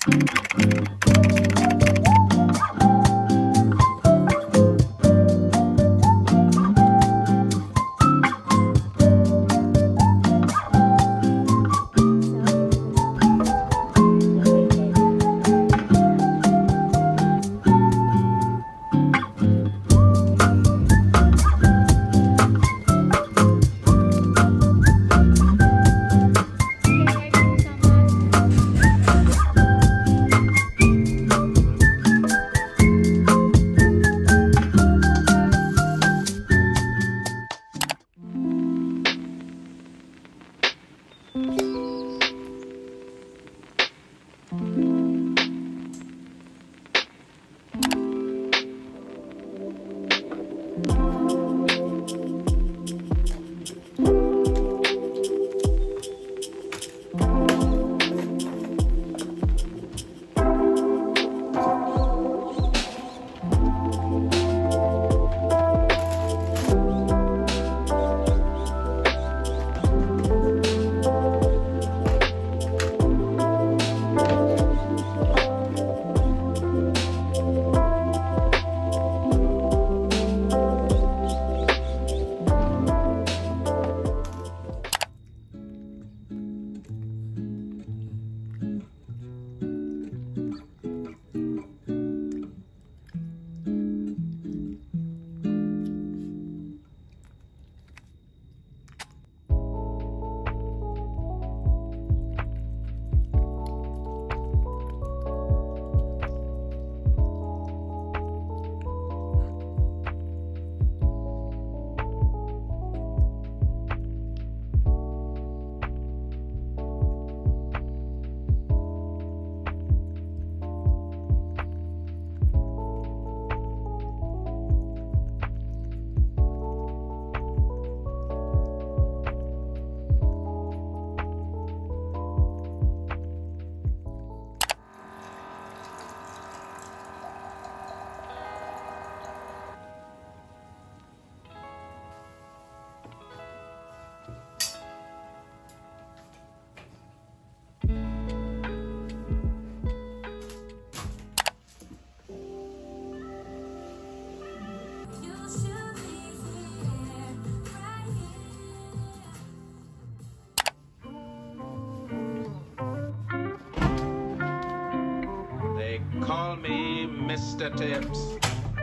Call me Mr. Tips.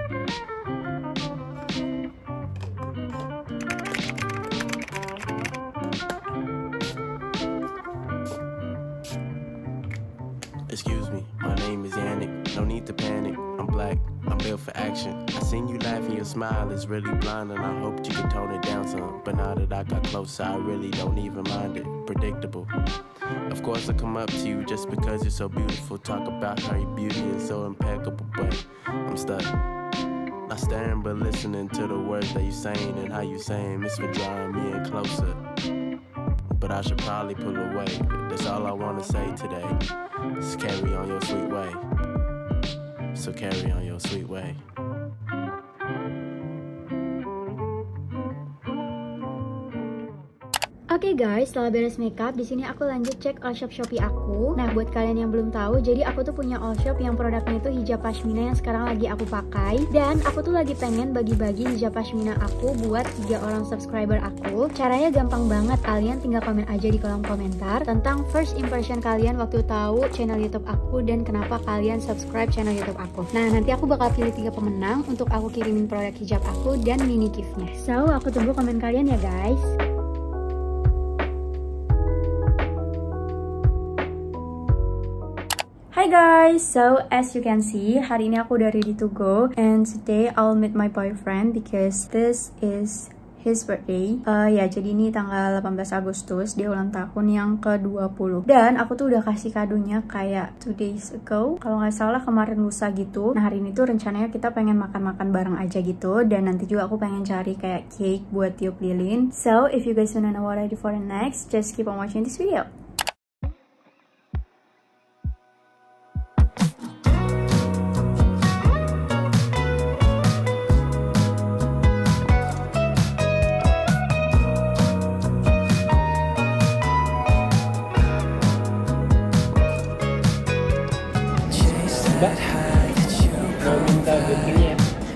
Excuse me, my name is Yannick. No need to panic. I'm black. I'm built for action. I seen you laughing, your smile is really blind, and I hoped you could tone it down some. But now that I got closer, I really don't even mind it. Predictable. Of course I come up to you just because you're so beautiful. Talk about how your beauty is so impeccable, but I'm stuck. Not staring but listening to the words that you're saying and how you're saying it's for drawing me in closer. But I should probably pull away. That's all I want to say today. Just carry on your sweet way. So carry on your sweet way. Oke guys, setelah beres makeup, di sini aku lanjut cek all shop Shopee aku. Nah, buat kalian yang belum tahu, jadi aku tuh punya all shop yang produknya itu hijab pashmina yang sekarang lagi aku pakai. Dan aku tuh lagi pengen bagi-bagi hijab pashmina aku buat 3 orang subscriber aku. Caranya gampang banget, kalian tinggal komen aja di kolom komentar tentang first impression kalian waktu tahu channel YouTube aku dan kenapa kalian subscribe channel YouTube aku. Nah, nanti aku bakal pilih 3 pemenang untuk aku kirimin produk hijab aku dan mini giftnya. So, aku tunggu komen kalian ya guys. Hi guys, so as you can see, hari ini aku udah ready to go, and today I'll meet my boyfriend because this is his birthday. Ya, jadi ini tanggal 18 Agustus, dia ulang tahun yang ke-20. Dan aku tuh udah kasih kadonya kayak 2 days ago, kalau nggak salah kemarin lusa gitu. Nah, hari ini tuh rencananya kita pengen makan-makan bareng aja gitu, dan nanti juga aku pengen cari kayak cake buat tiup lilin. So, if you guys wanna know what I do for the next, just keep on watching this video. Mbak, mau minta booking ya?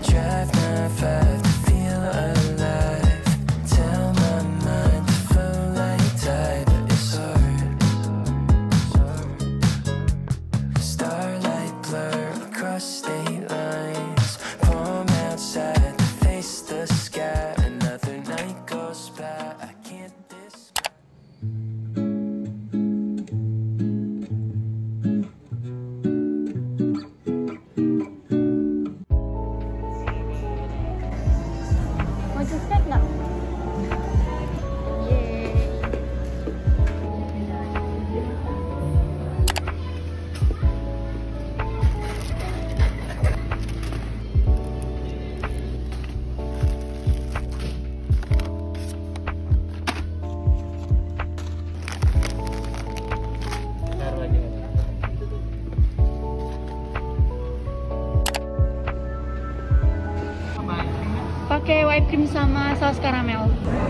Pakai whipped cream sama saus karamel.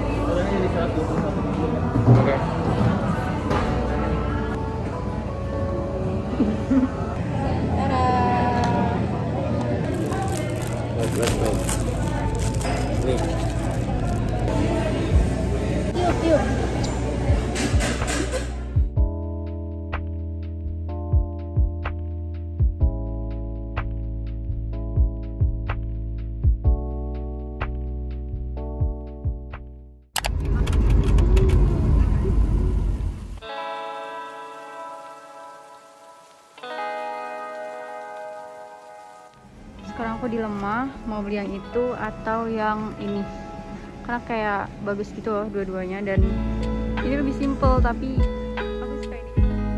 Oke. Nih. Yuk. Sekarang aku dilema mau beli yang itu atau yang ini, karena kayak bagus gitu loh dua-duanya, dan ini lebih simple tapi aku suka ini.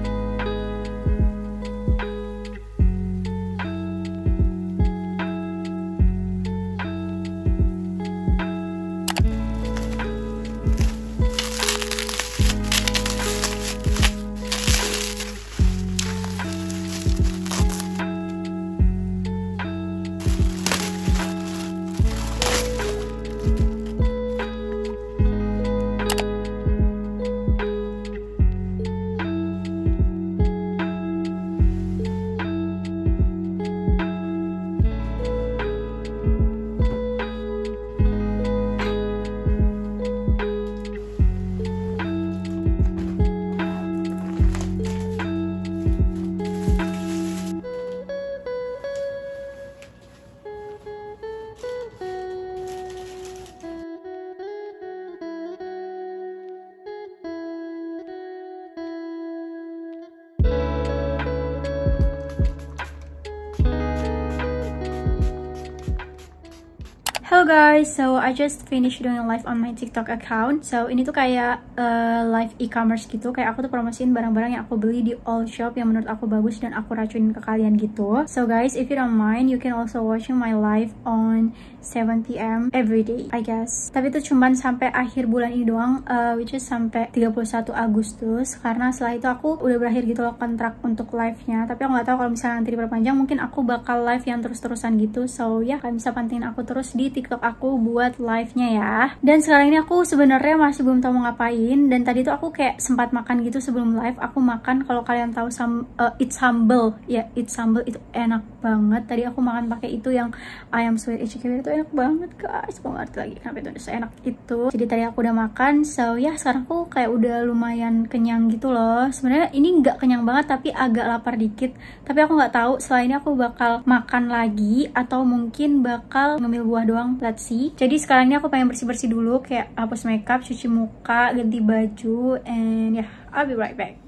Hello guys, so I just finished doing a live on my TikTok account. So ini tuh kayak live e-commerce gitu. Kayak aku tuh promosiin barang-barang yang aku beli di all shop yang menurut aku bagus dan aku racunin ke kalian gitu. So guys, if you don't mind, you can also watching my live on 7 PM every day, I guess. Tapi itu cuman sampai akhir bulan ini doang, which is sampai 31 Agustus. Karena setelah itu aku udah berakhir gitu loh kontrak untuk live-nya. Tapi aku nggak tahu kalau misalnya nanti diperpanjang, mungkin aku bakal live yang terus-terusan gitu. So ya, kalian bisa pantengin aku terus di TikTok aku buat live-nya ya. Dan sekarang ini aku sebenarnya masih belum tahu mau ngapain. Dan tadi tuh aku kayak sempat makan gitu sebelum live. Aku makan, kalau kalian tahu it's sambal ya, it's sambal itu enak banget. Tadi aku makan pakai itu yang ayam sweet chicken itu enak banget guys. Aku ngerti lagi kenapa itu seenak itu. Jadi tadi aku udah makan. So ya, sekarang aku kayak udah lumayan kenyang gitu loh. Sebenarnya ini nggak kenyang banget tapi agak lapar dikit. Tapi aku nggak tahu setelah ini aku bakal makan lagi atau mungkin bakal ngemil buah doang. Let's see. Jadi sekarang ini aku pengen bersih-bersih dulu, kayak hapus makeup, cuci muka, ganti baju, and yeah, I'll be right back.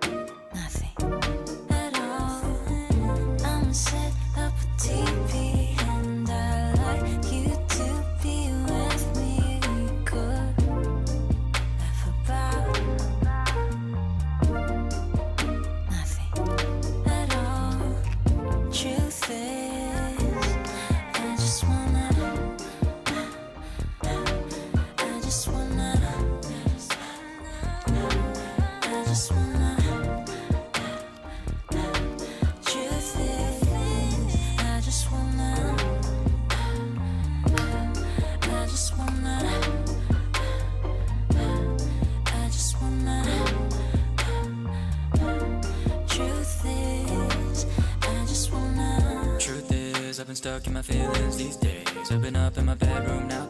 Set up a TV. just wanna. Truth is, I just wanna. I just wanna. I just wanna. Truth is, I just wanna. Truth is, I've been stuck in my feelings these days. I've been up in my bedroom now